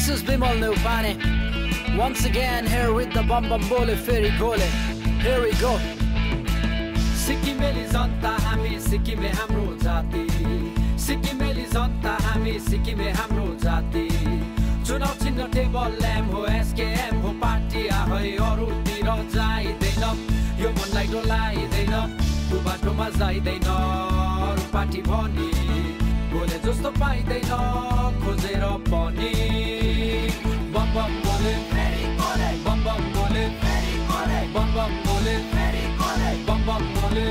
This is Bimal Neupane. Once again here with the Bam Bam Bole Ferry Gole. Here we go. सिक्किमेली जनता हामी सिक्किमे हाम्रो जाति सिक्किमेली जनता हामी सिक्किमे हाम्रो जाति चुनाव चिन्ह टेबल ल्याम्प हो एसकेएम हो पार्टी आहै अरूतिर जाइदैन यो मनलाई डोलाइदैन त्यो बाटोमा जाइदैन अरू पार्टी भनी बोले जस्तो पाइदैन खोजेर पनि बम बम बोले बम बम बोले बम बम बोले bum bum mole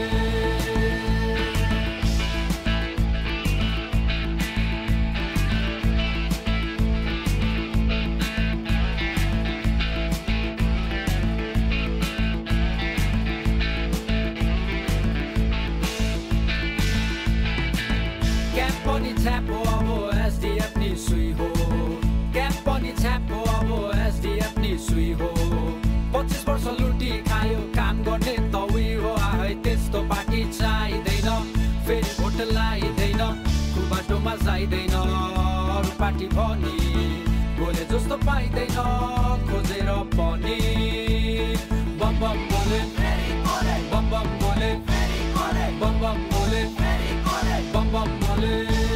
Cap pani tap ho abo SDF ni sui ho Cap pani tap ho abo SDF ni sui ho 25 वर्ष लुटी खायो काम गर्ने तवी हो आहै त्यस्तो पार्टी चाहिँदैन फेरि भोट लाइदैन बाटोमा जाइदैन अरू पार्टी भनी बोले जस्तो पाइदैन खोजेर पनि बम बम बोले बम बम बोले बम बम बोले बम बम बोले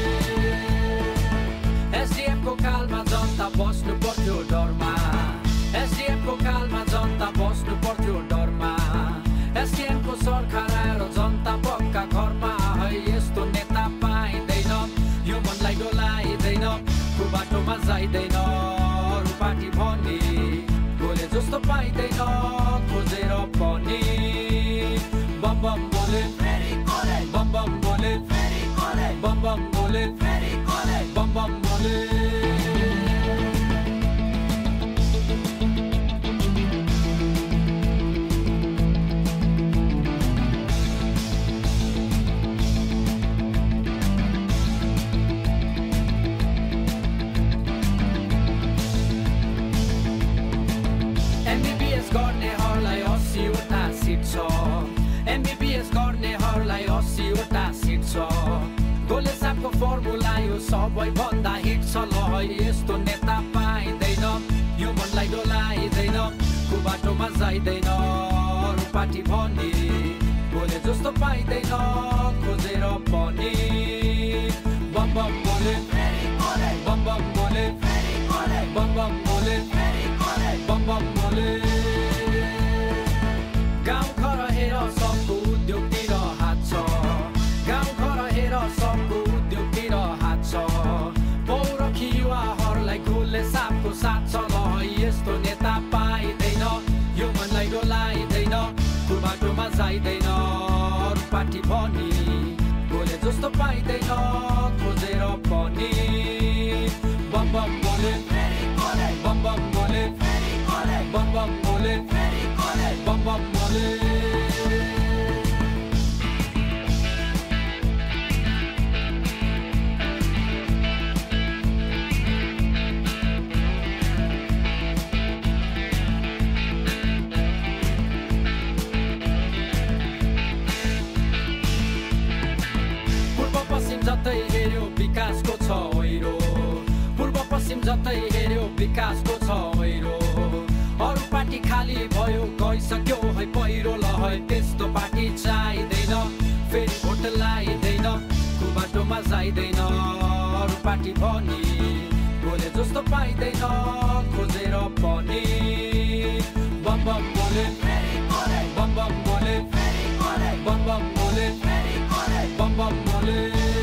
एसडीएफ को कालमा जनता बस्नु पर्थ्यो डरमा एसडीएफ को कालमा जनता बस्नु पर्थ्यो डरमा एसकेएम को सरकार आएर जनता पक्का घरमा है यस्तो नेता पाइँदैन यो मनलाई डोलाइदैन त्यो बाटोमा जाइदैन अरू पार्टी भनी बोले जस्तो पाइँदैन खोजेर पनि बम बम बोले बम बम बोले बम बम बोले बम बम बोले MBBS गर्नेहरूलाई 80 वटा सिट छ MBBS गर्नेहरूलाई 80 वटा सिट छ गोले साहबको फर्मुला यो सबैभन्दा हिट छ ल है यस्तो नेता पाइँदैन यो मनलाई डोलाइदैन को बाटोमा जाइदैन अरू पार्टी भनी बोले जस्तो पाइँदैन खोजेर पनि बम बम बोले बम बम बोले बम बम बोले बम बम बोले गाउँ घर हेर सबको उद्योगतिर हात छ गाउँ घर हेर सबको उद्योगतिर हात छ पौरखी युवाहरूलाई गोले साहबको साथ छ ल यस्तो नेता पाइँदैन यो मनलाई डोलाइदैन त्यो बाटोमा जाइदैन अरू पार्टी भनी बोले जस्तो पाइँदैन खोजेर पनि बम बम बोले बम बम बोले bum bum mole bum bum mole पूर्व पश्चिम जतै हेर्यो विकासको छ ओइरो पूर्व पश्चिम जतै हेर्यो विकासको छ ओइरो अरू पार्टी खाली भयो गइसक्यो है पहिरो ल है त्यस्तो पार्टी चाहिँदैन फेरि भोट लाइदैन को बाटोमा जाइदैन अरू पार्टी भनी बोले जस्तो पाइँदैन खोजेर पनि बम बम बोले बम बम बोले बम बम बोले बम बम बोले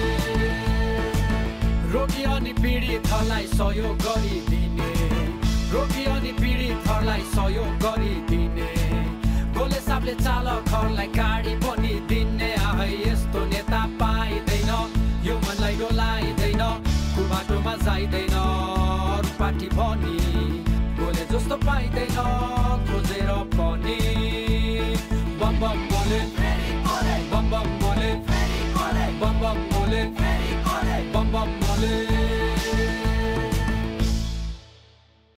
रोगी अनि पीडितहरूलाई सहयोग गरिदिने रोगी अनि पीडितहरूलाई सहयोग गरिदिने गोले साहबले चालकहरूलाई गाडी पनि दिने आहै यस्तो नेता पाइँदैन यो मनलाई डोलाइदैन को बाटोमा जाइदैन अरू पार्टी भनी बोले जस्तो पाइँदैन खोजेर पनि बम बम बोले बम बम बोले बम बम बोले बम बम बोले